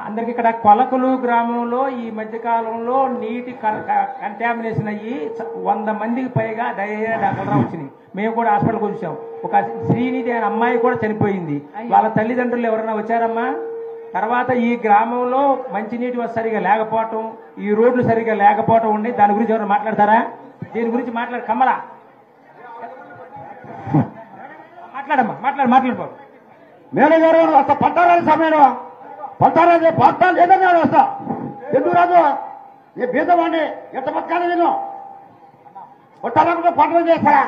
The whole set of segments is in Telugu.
అందరికి ఇక్కడ కొలకలు గ్రామంలో ఈ మధ్య కాలంలో నీటి కంటామినేషన్ అయ్యి 100 మందికి పైగా డయేరియా డాక్టర్ వచ్చినాయి. మేము కూడా హాస్పిటల్కి వచ్చాం. ఒక శ్రీనిధి అనే అమ్మాయి కూడా చనిపోయింది. వాళ్ళ తల్లిదండ్రులు ఎవరైనా వచ్చారమ్మా? తర్వాత ఈ గ్రామంలో మంచినీటి సరిగా లేకపోవటం, ఈ రోడ్లు సరిగా లేకపోవటం ఉండి దాని గురించి ఎవరైనా మాట్లాడతారా? దీని గురించి కమలా మాట్లాడమ్మా, మాట్లాడు. మేడం గారు వస్తా పట్టారాలి సమయంలో పట్టారాలి పట్టాలు లేదన్నా వస్తా. ఎందుకు రాదు? ఏ బీదవాడిని ఎంత పట్టాలి నేను పట్టాలనుకుంటే పట్టణం చేస్తారా?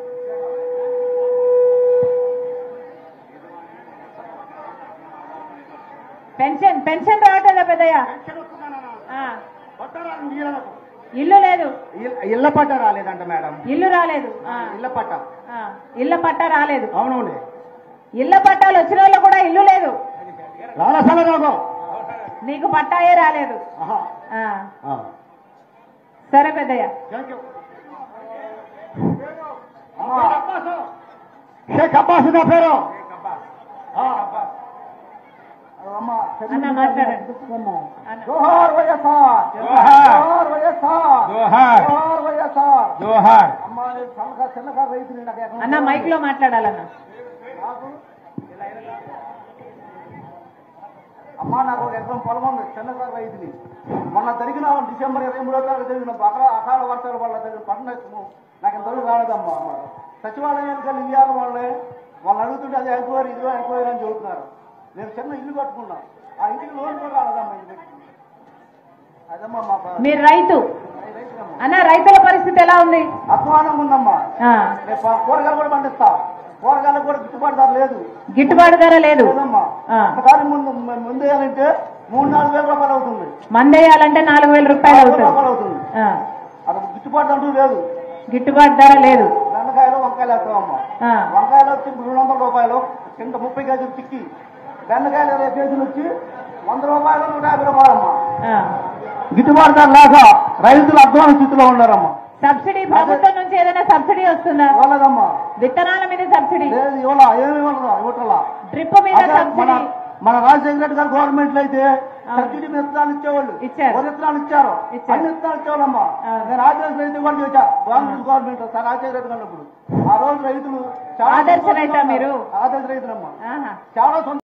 పెన్షన్ రావట్లేదా పెద్దయ్య? ఇల్లు లేదు. ఇళ్ల పట్ట రాలేదంట మేడం. ఇల్లు రాలేదు. ఇళ్ల పట్ట రాలేదు. అవునండి. ఇళ్ల పట్టాలు వచ్చిన వాళ్ళు కూడా ఇల్లు లేదు. రాగో నీకు పట్టాయే రాలేదు. సరే పెద్దయ్య. షేక్ అబ్బాస్ నా పేరు. అన్న మాట్లాడండి. జోహార్ వైఎస్ఆర్, జోహార్ వైఎస్ఆర్, జోహార్ వైఎస్ఆర్, జోహార్. చిన్నకారు రైతుని అన్న మైక్ లో మాట్లాడాలన్న. అమ్మా నాకు ఒక ఎకరం పొలం ఉంది, చిన్నకారు రైతుని. మొన్న జరిగిన డిసెంబర్ 23వ తారీఖు జరిగిన అకాల వర్షాల వల్ల జరిగిన పంట నష్టము నాకు ఇంతవరకు రాలేదమ్మా. సచివాలయానికి ఇవ్వాలి వాళ్ళని అడుగుతుంటే అది ఎంక్వైరీ ఇదిగో ఎంక్వైరీ అని చెబుతున్నారు. నేను చిన్న ఇల్లు కట్టుకున్నా, ఆ ఇంటికి లోన్ కూడా రాలేదమ్మా. అదమ్మా మీరు రైతు అన్న, రైతుల పరిస్థితి ఎలా ఉంది? అధ్వానంగా ఉందమ్మా. కూరగాయలు కూడా పండిస్తా, కూరగాయలకు కూడా గిట్టుబాటు ధర లేదు. గిట్టుబాటు ధర లేదు ఒకసారి ముందు వేయాలంటే 3-4 వేల రూపాయలు అవుతుంది. మందేయాలంటే 4,000 రూపాయలు అవుతుంది. అది గిట్టుబాటు అంటూ లేదు, గిట్టుబాటు ధర లేదు. బెండకాయలు వంకాయలు వేస్తామమ్మా. వంకాయలు వచ్చి 200 రూపాయలు, కింద 30 కేజీలు చిక్కి. బెండకాయలు 20 కేజీలు వచ్చి 100 రూపాయలు, 150 రూపాయలమ్మా. గిట్టుబాటు ధర లేక రైతులు అధ్వాన స్థితిలో ఉన్నారమ్మా. సబ్సిడీ ప్రభుత్వం నుంచి ఏదైనా సబ్సిడీ వస్తుందా? ఇవ్వలేదమ్మా. విత్తనాల మీద సబ్సిడీ లేదు, ఇవ్వట్లా. డ్రిప్ మీద సబ్సిడీ. మన రాజశేఖర రెడ్డి గారు గవర్నమెంట్ లో అయితే సబ్సిడీ విత్తనాలు ఇచ్చేవాళ్ళు, విత్తనాలు ఇచ్చారు, అన్ని విత్తనాలు ఇచ్చేవాళ్ళమ్మా. నేను ఆదివాసీ రైతు కూడా చూసా గవర్నమెంట్ రాజశేఖర రెడ్డి గారు. ఆ రోజు రైతులు ఆదర్శ రైతా? మీరు ఆదర్శ రైతులమ్మా. చాలా